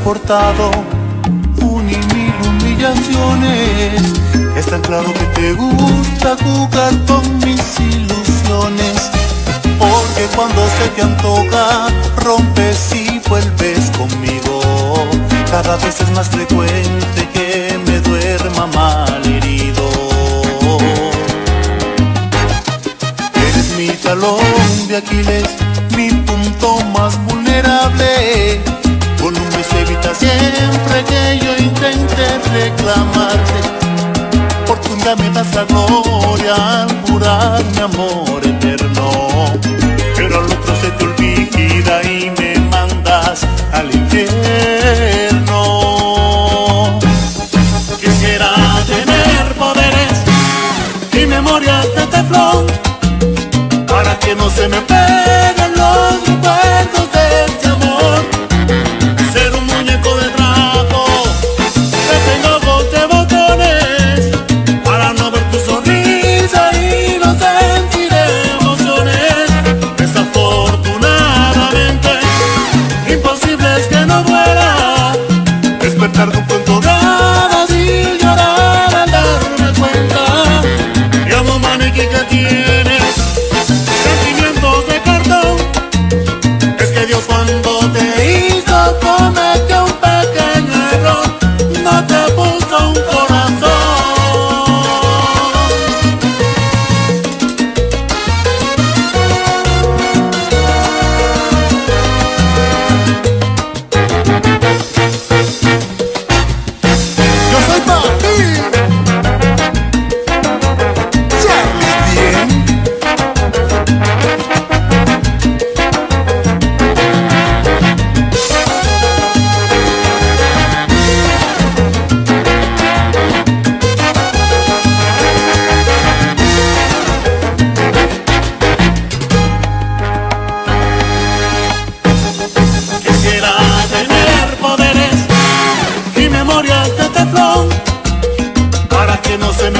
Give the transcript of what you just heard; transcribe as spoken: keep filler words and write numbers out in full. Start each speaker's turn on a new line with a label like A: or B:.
A: soportado un y mil humillaciones. Es tan claro que te gusta jugar con mis ilusiones, porque cuando se te antoja rompes y vuelves conmigo. Cada vez es más frecuente que me duerma mal herido. Eres mi talón de Aquiles, mi punto más vulnerable. Con un beso evita siempre que yo intente reclamarte, porque un día me das la gloria al jurar mi amor eterno, pero al otro se te olvida y me mandas al infierno. Quisiera tener poderes y memorias de teflón, para que no se me peguen los recuerdos de este amor. Ser un muñeco de trapo que tenga ojos de botones, para no ver tu sonrisa y no sentir emociones. Desafortunadamente, imposible es que no duela despertar de un pronto ganas y llorar al darme cuenta. Llamo maniquí que tienes sentimientos de cartón. Es que Dios cuando te hizo cometió un pequeño error, no te puso un corazón. Yo soy papi Charlie bien. Quisiera tener poderes y memorias de teflón, para que no se me